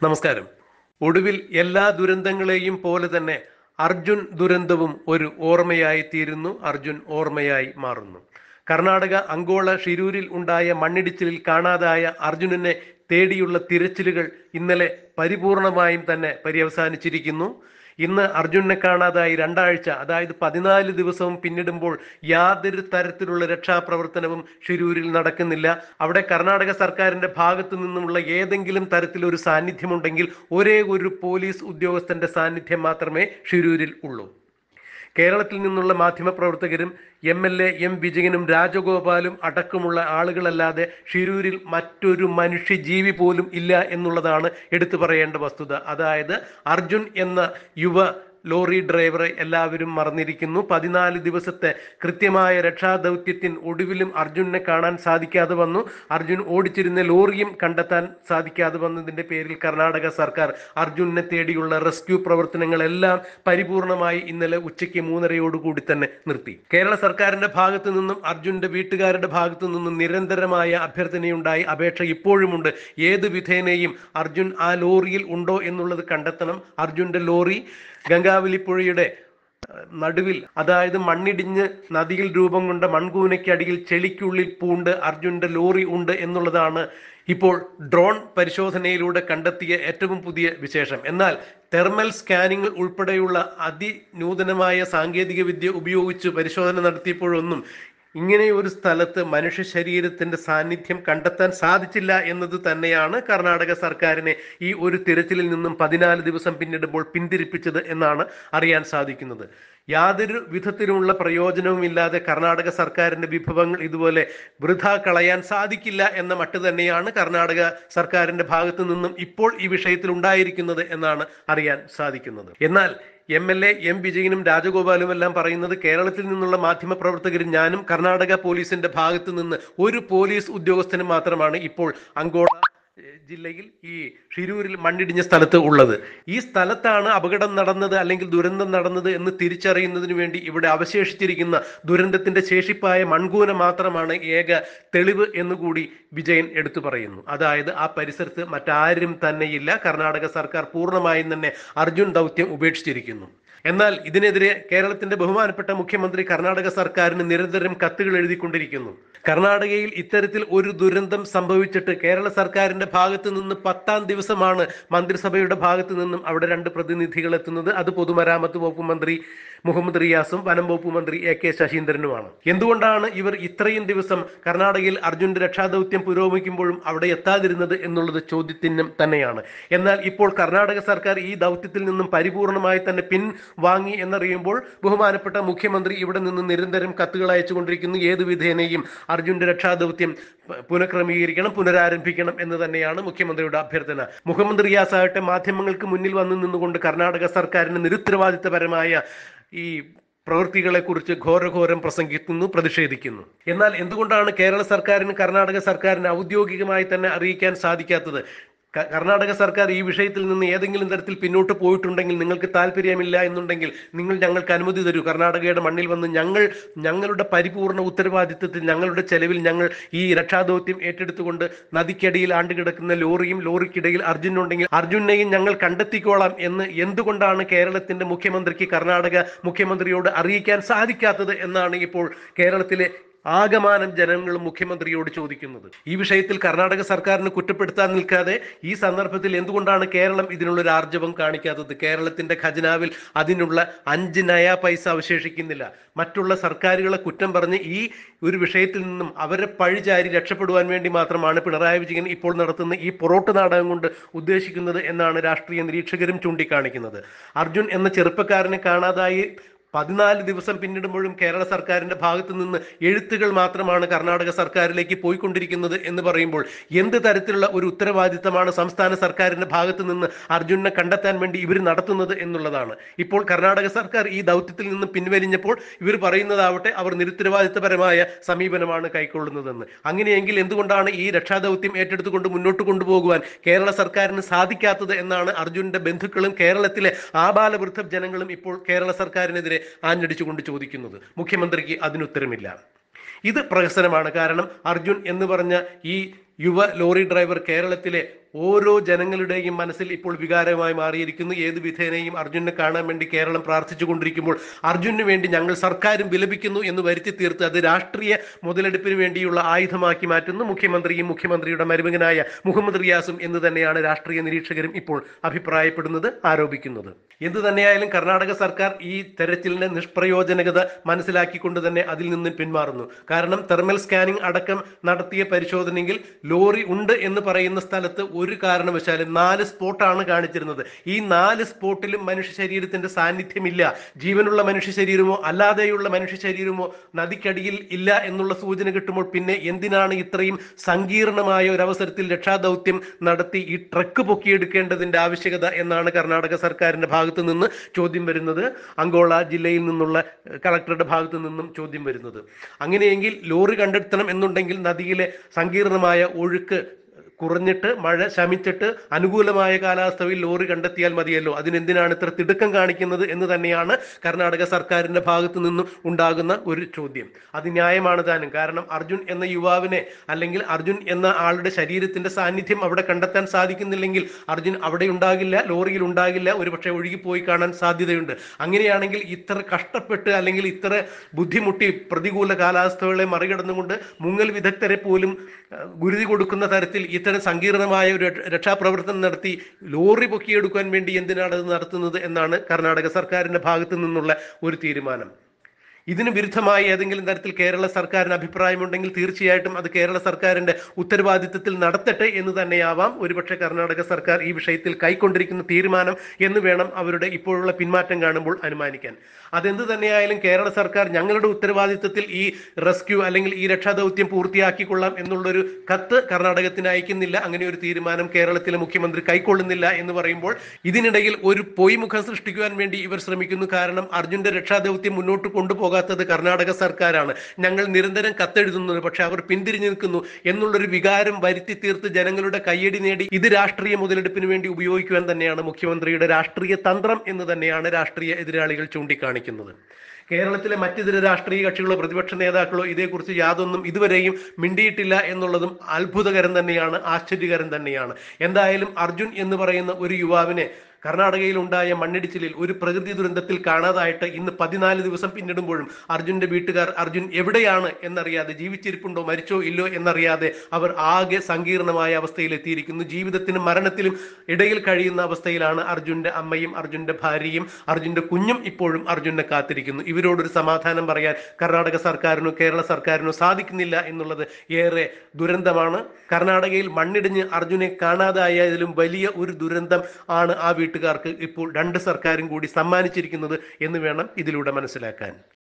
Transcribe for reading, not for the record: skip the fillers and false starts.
നമസ്കാരം. ഒടുവിൽ എല്ലാ ദുരന്തങ്ങളെയും പോലെ തന്നെ അർജുൻ ദുരന്തവും ഒരു ഓർമ്മയായി തീരുന്നു. അർജുൻ ഓർമ്മയായി മാറുന്നു. കർണാടക അങ്കോള ഷിരൂരിൽ ഉണ്ടായ മണ്ണിടിച്ചിലിൽ കാണാതായ അർജുനനെ തേടിയുള്ള തിരച്ചിലുകൾ ഇന്നലെ പരിപൂർണമായും തന്നെ പര്യവസാനിച്ചിരിക്കുന്നു. ഇന്ന് അർജുനെ കാണാതായി 2 ആഴ്ച, അതായത് 14 ദിവസവും പിന്നിടുമ്പോൾ യാതൊരു തരത്തിലുള്ള രക്ഷാപ്രവർത്തനവും ഷിരൂരിൽ നടക്കുന്നില്ല. അവിടെ കർണാടക സർക്കാരിന്റെ ഭാഗത്തു നിന്നുമുള്ള ഏതെങ്കിലും തരത്തിലൊരു സാന്നിധ്യമുണ്ടെങ്കിൽ ഒരേ ഒരു പോലീസ് ഉദ്യോഗസ്ഥന്റെ സാന്നിധ്യം മാത്രമേ ഷിരൂരിൽ ഉള്ളൂ. കേരളത്തിൽ നിന്നുള്ള മാധ്യമപ്രവർത്തകരും MLA M വിജയനും രാജഗോപാലും അടക്കമുള്ള ആളുകളല്ലാതെ ഷിരൂരിൽ മറ്റൊരു മനുഷ്യജീവി പോലും ഇല്ല എന്നുള്ളതാണ് എടുത്തു പറയേണ്ട വസ്തുത. അതായത് അർജുൻ എന്ന യുവ ലോറി ഡ്രൈവറെ എല്ലാവരും മറന്നിരിക്കുന്നു. 14 ദിവസത്തെ കൃത്യമായ രക്ഷാദൗത്യത്തിന് ഒടുവിലും അർജുനെ കാണാൻ സാധിക്കാതെ വന്നു. അർജുൻ ഓടിച്ചിരുന്ന ലോറിയും കണ്ടെത്താൻ സാധിക്കാതെ വന്നതിന്റെ പേരിൽ കർണാടക സർക്കാർ അർജുനെ തേടിയുള്ള റെസ്ക്യൂ പ്രവർത്തനങ്ങളെല്ലാം പരിപൂർണമായി ഇന്നലെ ഉച്ചയ്ക്ക് 3:30 തന്നെ നിർത്തി. കേരള സർക്കാരിന്റെ ഭാഗത്തു നിന്നും അർജുന്റെ വീട്ടുകാരുടെ ഭാഗത്തു നിന്നും നിരന്തരമായ അഭ്യർത്ഥനയുണ്ടായി. അപേക്ഷ ഇപ്പോഴുമുണ്ട്. ഏത് വിധേനയും അർജുൻ ആ ലോറിയിൽ ഉണ്ടോ എന്നുള്ളത് കണ്ടെത്തണം. അർജുന്റെ ലോറി ഗംഗാവലിപ്പുഴയുടെ നടുവിൽ, അതായത് മണ്ണിടിഞ്ഞ് നദിയിൽ രൂപം കൊണ്ട മൺകൂനയ്ക്കടിയിൽ ചെളിക്കുള്ളിൽ പൂണ്ട് അർജുന്റെ ലോറി ഉണ്ട് എന്നുള്ളതാണ് ഇപ്പോൾ ഡ്രോൺ പരിശോധനയിലൂടെ കണ്ടെത്തിയ ഏറ്റവും പുതിയ വിശേഷം. എന്നാൽ തെർമൽ സ്കാനിംഗ് ഉൾപ്പെടെയുള്ള അതിനൂതനമായ സാങ്കേതിക വിദ്യ ഉപയോഗിച്ച് പരിശോധന നടത്തിയപ്പോഴൊന്നും ഇങ്ങനെ ഒരു സ്ഥലത്ത് മനുഷ്യ ശരീരത്തിന്റെ സാന്നിധ്യം കണ്ടെത്താൻ സാധിച്ചില്ല എന്നത് തന്നെയാണ് കർണാടക സർക്കാരിനെ ഈ ഒരു തിരച്ചിലിൽ നിന്നും 14 ദിവസം പിന്നിടുമ്പോൾ പിന്തിരിപ്പിച്ചത് എന്നാണ് അറിയാൻ സാധിക്കുന്നത്. യാതൊരു വിധത്തിലുള്ള പ്രയോജനവും ഇല്ലാതെ കർണാടക സർക്കാരിന്റെ വിഭവങ്ങൾ ഇതുപോലെ വൃഥാ കളയാൻ സാധിക്കില്ല എന്ന മട്ട് തന്നെയാണ് കർണാടക സർക്കാരിന്റെ ഭാഗത്തു നിന്നും ഇപ്പോൾ ഈ വിഷയത്തിൽ ഉണ്ടായിരിക്കുന്നത് എന്നാണ് അറിയാൻ സാധിക്കുന്നത്. എന്നാൽ MLA M വിജയനും രാജഗോപാലും എല്ലാം പറയുന്നത് കേരളത്തിൽ നിന്നുള്ള മാധ്യമപ്രവർത്തകരും ഞാനും കർണാടക പോലീസിന്റെ ഭാഗത്തു നിന്ന് ഒരു പോലീസ് ഉദ്യോഗസ്ഥനും മാത്രമാണ് ഇപ്പോൾ അങ്കോള ജില്ലയിൽ ഈ ഷിരൂരിൽ മണ്ണിടിഞ്ഞ സ്ഥലത്ത് ഉള്ളത്. ഈ സ്ഥലത്താണ് അപകടം നടന്നത് അല്ലെങ്കിൽ ദുരന്തം നടന്നത് എന്ന് തിരിച്ചറിയുന്നതിന് വേണ്ടി ഇവിടെ അവശേഷിച്ചിരിക്കുന്ന ദുരന്തത്തിന്റെ ശേഷിപ്പായ മൺകൂന മാത്രമാണ് ഏക തെളിവ് എന്നുകൂടി വിജയൻ എടുത്തു പറയുന്നു. അതായത് ആ പരിസരത്ത് മറ്റാരും തന്നെയില്ല. കർണാടക സർക്കാർ പൂർണ്ണമായും തന്നെ അർജുൻ ദൗത്യം ഉപേക്ഷിച്ചിരിക്കുന്നു. എന്നാൽ ഇതിനെതിരെ കേരളത്തിന്റെ ബഹുമാനപ്പെട്ട മുഖ്യമന്ത്രി കർണാടക സർക്കാരിന് നിരന്തരം കത്തുകൾ എഴുതിക്കൊണ്ടിരിക്കുന്നു. കർണാടകയിൽ ഇത്തരത്തിൽ ഒരു ദുരന്തം സംഭവിച്ചിട്ട് കേരള സർക്കാരിന്റെ ഭാഗത്തു നിന്ന് 10-ാം ദിവസമാണ് മന്ത്രിസഭയുടെ ഭാഗത്തു നിന്നും അവിടെ 2 പ്രതിനിധികൾ എത്തുന്നത്. അത് പൊതുമരാമത്ത് വകുപ്പ് മന്ത്രി മുഹമ്മദ് റിയാസും വനം വകുപ്പ് മന്ത്രി AK ശശീന്ദ്രനുമാണ്. എന്തുകൊണ്ടാണ് ഇവർ ഇത്രയും ദിവസം കർണാടകയിൽ അർജുന്റെ രക്ഷാദൗത്യം പുരോഗമിക്കുമ്പോഴും അവിടെ എത്താതിരുന്നത് എന്നുള്ളത് ചോദ്യചിഹ്നം തന്നെയാണ്. എന്നാൽ ഇപ്പോൾ കർണാടക സർക്കാർ ഈ ദൗത്യത്തിൽ നിന്നും പരിപൂർണമായി തന്നെ പിൻവാങ്ങി എന്നറിയുമ്പോൾ ബഹുമാനപ്പെട്ട മുഖ്യമന്ത്രി ഇവിടെ നിന്ന് നിരന്തരം കത്തുകൾ അയച്ചുകൊണ്ടിരിക്കുന്നു. ഏതു വിധേനയും അർജുന്റെ രക്ഷാദൗത്യം പുനഃക്രമീകരിക്കണം, പുനരാരംഭിക്കണം എന്ന് തന്നെയാണ് മുഖ്യമന്ത്രിയുടെ അഭ്യർത്ഥന. മുഹമ്മദ് റിയാസ് ആകട്ടെ മാധ്യമങ്ങൾക്ക് മുന്നിൽ വന്നു നിന്നുകൊണ്ട് കർണാടക സർക്കാരിന് നിരുത്തരവാദിത്തപരമായ ഈ പ്രവൃത്തികളെ കുറിച്ച് ഘോരഘോരം പ്രസംഗിക്കുന്നു, പ്രതിഷേധിക്കുന്നു. എന്നാൽ എന്തുകൊണ്ടാണ് കേരള സർക്കാരിന് കർണാടക സർക്കാരിന് ഔദ്യോഗികമായി തന്നെ അറിയിക്കാൻ സാധിക്കാത്തത്? കർണാടക സർക്കാർ ഈ വിഷയത്തിൽ നിന്ന് ഏതെങ്കിലും തരത്തിൽ പിന്നോട്ട് പോയിട്ടുണ്ടെങ്കിൽ, നിങ്ങൾക്ക് താല്പര്യമില്ല എന്നുണ്ടെങ്കിൽ നിങ്ങൾ ഞങ്ങൾക്ക് അനുമതി തരൂ, കർണാടകയുടെ മണ്ണിൽ വന്ന് ഞങ്ങളുടെ പരിപൂർണ ഉത്തരവാദിത്വത്തിൽ ഞങ്ങളുടെ ചെലവിൽ ഞങ്ങൾ ഈ രക്ഷാദൗത്യം ഏറ്റെടുത്തുകൊണ്ട് നദിക്കടിയിൽ ആണ്ടുകിടക്കുന്ന ലോറിയും ലോറിക്കിടയിൽ അർജുനുണ്ടെങ്കിൽ അർജുനെയും ഞങ്ങൾ കണ്ടെത്തിക്കോളാം എന്ന് എന്തുകൊണ്ടാണ് കേരളത്തിന്റെ മുഖ്യമന്ത്രിക്ക് കർണാടക മുഖ്യമന്ത്രിയോട് അറിയിക്കാൻ സാധിക്കാത്തത് എന്നാണ് ഇപ്പോൾ കേരളത്തിലെ ആകമാനം ജനങ്ങളും മുഖ്യമന്ത്രിയോട് ചോദിക്കുന്നത്. ഈ വിഷയത്തിൽ കർണാടക സർക്കാരിന് കുറ്റപ്പെടുത്താൻ നിൽക്കാതെ ഈ സന്ദർഭത്തിൽ എന്തുകൊണ്ടാണ് കേരളം ഇതിനുള്ളൊരു ആർജവം കാണിക്കാത്തത്? കേരളത്തിന്റെ ഖജനാവിൽ അതിനുള്ള 5 നയാ പൈസ അവശേഷിക്കുന്നില്ല. മറ്റുള്ള സർക്കാരുകളെ കുറ്റം പറഞ്ഞ് ഈ ഒരു വിഷയത്തിൽ നിന്നും അവരെ പഴിചാരി രക്ഷപ്പെടുവാൻ വേണ്ടി മാത്രമാണ് പിണറായി വിജയൻ ഇപ്പോൾ നടത്തുന്ന ഈ പൊറോട്ട് നാടകം കൊണ്ട് ഉദ്ദേശിക്കുന്നത് എന്നാണ് രാഷ്ട്രീയ നിരീക്ഷകരും ചൂണ്ടിക്കാണിക്കുന്നത്. അർജുൻ എന്ന ചെറുപ്പക്കാരനെ കാണാതായി 14 ദിവസം പിന്നിടുമ്പോഴും കേരള സർക്കാരിന്റെ ഭാഗത്തു നിന്ന് എഴുത്തുകൾ മാത്രമാണ് കർണാടക സർക്കാരിലേക്ക് പോയിക്കൊണ്ടിരിക്കുന്നത് എന്ന് പറയുമ്പോൾ എന്ത് തരത്തിലുള്ള ഒരു ഉത്തരവാദിത്തമാണ് സംസ്ഥാന സർക്കാരിന്റെ ഭാഗത്തു നിന്ന് അർജുനെ കണ്ടെത്താൻ വേണ്ടി ഇവർ നടത്തുന്നത് എന്നുള്ളതാണ്. ഇപ്പോൾ കർണാടക സർക്കാർ ഈ ദൗത്യത്തിൽ നിന്ന് പിൻവലിഞ്ഞപ്പോൾ ഇവർ പറയുന്നതാവട്ടെ അവർ നിരുത്തരവാദിത്തപരമായ സമീപനമാണ് കൈക്കൊള്ളുന്നതെന്ന്. അങ്ങനെയെങ്കിൽ എന്തുകൊണ്ടാണ് ഈ രക്ഷാദൗത്യം ഏറ്റെടുത്തുകൊണ്ട് മുന്നോട്ട് കൊണ്ടുപോകുവാൻ കേരള സർക്കാരിന് സാധിക്കാത്തത് എന്നാണ് അർജുന്റെ ബന്ധുക്കളും കേരളത്തിലെ ആബാലവൃദ്ധ ജനങ്ങളും ഇപ്പോൾ കേരള സർക്കാരിനെതിരെ ആഞ്ഞടിച്ചുകൊണ്ട് ചോദിക്കുന്നത്. മുഖ്യമന്ത്രിക്ക് അതിനുത്തരമില്ല. ഇത് പ്രഹസനമാണ്. കാരണം അർജുൻ എന്ന് പറഞ്ഞ ഈ യുവ ലോറി ഡ്രൈവർ കേരളത്തിലെ ഓരോ ജനങ്ങളുടെയും മനസ്സിൽ ഇപ്പോൾ വികാരമായി മാറിയിരിക്കുന്നു. ഏത് വിധേനയും അർജുനെ കാണാൻ വേണ്ടി കേരളം പ്രാർത്ഥിച്ചു കൊണ്ടിരിക്കുമ്പോൾ അർജുനു വേണ്ടി ഞങ്ങൾ സർക്കാരും വിലപിക്കുന്നു എന്ന് വരുത്തി തീർത്ത് അത് രാഷ്ട്രീയ മുതലെടുപ്പിന് വേണ്ടിയുള്ള ആയുധമാക്കി മാറ്റുന്നു മുഖ്യമന്ത്രിയും മുഖ്യമന്ത്രിയുടെ മരുമകനായ മുഹമ്മദ് റിയാസും എന്ന് തന്നെയാണ് രാഷ്ട്രീയ നിരീക്ഷകരും ഇപ്പോൾ അഭിപ്രായപ്പെടുന്നത്, ആരോപിക്കുന്നത്. എന്തു തന്നെയായാലും കർണാടക സർക്കാർ ഈ തെരച്ചിലിന്റെ നിഷ്പ്രയോജനകത മനസ്സിലാക്കിക്കൊണ്ട് തന്നെ അതിൽ നിന്ന് പിന്മാറുന്നു. കാരണം തെർമൽ സ്കാനിംഗ് അടക്കം നടത്തിയ പരിശോധനയിൽ ലോറി ഉണ്ട് എന്ന് പറയുന്ന സ്ഥലത്ത് ഒരു കാരണവശാലും 4 സ്പോട്ടാണ് കാണിച്ചിരുന്നത്. ഈ 4 സ്പോട്ടിലും മനുഷ്യ ശരീരത്തിന്റെ സാന്നിധ്യമില്ല. ജീവനുള്ള മനുഷ്യ ശരീരമോ അല്ലാതെയുള്ള മനുഷ്യ ശരീരമോ നദിക്കടിയിൽ ഇല്ല എന്നുള്ള സൂചന കിട്ടുമ്പോൾ പിന്നെ എന്തിനാണ് ഇത്രയും സങ്കീർണമായ ഒരു അവസരത്തിൽ രക്ഷാദൗത്യം നടത്തി ഈ ട്രക്ക് പൊക്കിയെടുക്കേണ്ടതിന്റെ ആവശ്യകത എന്നാണ് കർണാടക സർക്കാരിന്റെ ഭാഗത്ത് നിന്ന് ചോദ്യം വരുന്നത്. അങ്കോള ജില്ലയിൽ നിന്നുള്ള കളക്ടറുടെ ഭാഗത്ത് നിന്നും ചോദ്യം വരുന്നത്. അങ്ങനെയെങ്കിൽ ലോറി കണ്ടെത്തണം എന്നുണ്ടെങ്കിൽ നദിയിലെ സങ്കീർണമായ ഒഴുക്ക് കുറഞ്ഞിട്ട് മഴ ശമിച്ചിട്ട് അനുകൂലമായ കാലാവസ്ഥയിൽ ലോറി കണ്ടെത്തിയാൽ മതിയല്ലോ. അതിനെന്തിനാണ് ഇത്ര തിടുക്കം കാണിക്കുന്നത് എന്ന് തന്നെയാണ് കർണാടക സർക്കാരിന്റെ ഭാഗത്തു നിന്നും ഉണ്ടാകുന്ന ഒരു ചോദ്യം. അത് ന്യായമാണ് താനും. കാരണം അർജുൻ എന്ന യുവാവിനെ അല്ലെങ്കിൽ അർജുൻ എന്ന ആളുടെ ശരീരത്തിന്റെ സാന്നിധ്യം അവിടെ കണ്ടെത്താൻ സാധിക്കുന്നില്ലെങ്കിൽ അർജുൻ അവിടെ ഉണ്ടാകില്ല, ലോറിയിൽ ഉണ്ടാകില്ല, ഒരുപക്ഷെ ഒഴുകിപ്പോയി കാണാൻ സാധ്യതയുണ്ട്. അങ്ങനെയാണെങ്കിൽ ഇത്ര കഷ്ടപ്പെട്ട് അല്ലെങ്കിൽ ഇത്ര ബുദ്ധിമുട്ടി പ്രതികൂല കാലാവസ്ഥകളെ മറികടന്നുകൊണ്ട് മുങ്ങൽ വിദഗ്ധരെ പോലും ഗുരുതി കൊടുക്കുന്ന തരത്തിൽ ഇത്തരം സങ്കീർണമായ ഒരു രക്ഷാപ്രവർത്തനം നടത്തി ലോറി പൊക്കിയെടുക്കാൻ വേണ്ടി എന്തിനാണ് അത് നടത്തുന്നത് എന്നാണ് കർണാടക സർക്കാരിന്റെ ഭാഗത്തു നിന്നുള്ള ഒരു തീരുമാനം. ഇതിന് വിരുദ്ധമായി ഏതെങ്കിലും തരത്തിൽ കേരള സർക്കാരിന് അഭിപ്രായമുണ്ടെങ്കിൽ തീർച്ചയായിട്ടും അത് കേരള സർക്കാരിന്റെ ഉത്തരവാദിത്വത്തിൽ നടത്തട്ടെ എന്ന് തന്നെയാവാം ഒരുപക്ഷെ കർണാടക സർക്കാർ ഈ വിഷയത്തിൽ കൈക്കൊണ്ടിരിക്കുന്ന തീരുമാനം എന്ന് വേണം അവരുടെ ഇപ്പോഴുള്ള പിന്മാറ്റം കാണുമ്പോൾ അനുമാനിക്കാൻ. അതെന്ത് തന്നെയായാലും കേരള സർക്കാർ ഞങ്ങളുടെ ഉത്തരവാദിത്വത്തിൽ ഈ റെസ്ക്യൂ അല്ലെങ്കിൽ ഈ രക്ഷാദൗത്യം പൂർത്തിയാക്കിക്കൊള്ളാം എന്നുള്ളൊരു കത്ത് കർണാടകത്തിന് അയക്കുന്നില്ല. അങ്ങനെ ഒരു തീരുമാനം കേരളത്തിലെ മുഖ്യമന്ത്രി കൈക്കൊള്ളുന്നില്ല എന്ന് പറയുമ്പോൾ ഇതിനിടയിൽ ഒരു പൊയ്മുഖം സൃഷ്ടിക്കുവാൻ വേണ്ടി ഇവർ ശ്രമിക്കുന്നു. കാരണം അർജുന്റെ രക്ഷാദൗത്യം മുന്നോട്ട് കൊണ്ടുപോകാത്തത് കർണാടക സർക്കാരാണ്. ഞങ്ങൾ നിരന്തരം കത്തെഴുതുന്നത് പക്ഷെ അവർ പിന്തിരിഞ്ഞു നിൽക്കുന്നു എന്നുള്ളൊരു വികാരം വരുത്തി തീർത്ത് ജനങ്ങളുടെ കയ്യടി നേടി ഇത് രാഷ്ട്രീയ മുതലെടുപ്പിന് വേണ്ടി ഉപയോഗിക്കുവാൻ തന്നെയാണ് മുഖ്യമന്ത്രിയുടെ രാഷ്ട്രീയ തന്ത്രം എന്ന് തന്നെയാണ് രാഷ്ട്രീയ എതിരാളികൾ ചൂണ്ടിക്കാണിക്കുന്നത്. കേരളത്തിലെ മറ്റിതര രാഷ്ട്രീയ കക്ഷികളോ പ്രതിപക്ഷ നേതാക്കളോ ഇതേക്കുറിച്ച് യാതൊന്നും ഇതുവരെയും മിണ്ടിയിട്ടില്ല എന്നുള്ളതും അത്ഭുതകരം തന്നെയാണ്, ആശ്ചര്യകരം തന്നെയാണ്. എന്തായാലും അർജുൻ എന്ന് പറയുന്ന ഒരു യുവാവിനെ കർണാടകയിൽ ഉണ്ടായ മണ്ണിടിച്ചിലിൽ ഒരു പ്രകൃതി ദുരന്തത്തിൽ കാണാതായിട്ട് ഇന്ന് 14 ദിവസം പിന്നിടുമ്പോഴും അർജുന്റെ വീട്ടുകാർ അർജുൻ എവിടെയാണ് എന്നറിയാതെ, ജീവിച്ചിരിപ്പുണ്ടോ മരിച്ചോ ഇല്ലോ എന്നറിയാതെ അവർ ആകെ സങ്കീർണമായ അവസ്ഥയിൽ എത്തിയിരിക്കുന്നു. ജീവിതത്തിനും മരണത്തിലും ഇടയിൽ കഴിയുന്ന അവസ്ഥയിലാണ് അർജുന്റെ അമ്മയും അർജുന്റെ ഭാര്യയും അർജുന്റെ കുഞ്ഞും ഇപ്പോഴും അർജുനെ കാത്തിരിക്കുന്നു. ഇവരോടൊരു സമാധാനം പറയാൻ കർണാടക സർക്കാരിനോ കേരള സർക്കാരിനോ സാധിക്കുന്നില്ല എന്നുള്ളത് ഏറെ ദുരന്തമാണ്. കർണാടകയിൽ മണ്ണിടിഞ്ഞ് അർജുനെ കാണാതായതിലും വലിയ ഒരു ദുരന്തം ആണ് ആ വീട്ടുകാർക്ക് ഇപ്പോൾ 2 സർക്കാരും കൂടി സമ്മാനിച്ചിരിക്കുന്നത് എന്ന് വേണം ഇതിലൂടെ മനസ്സിലാക്കാൻ.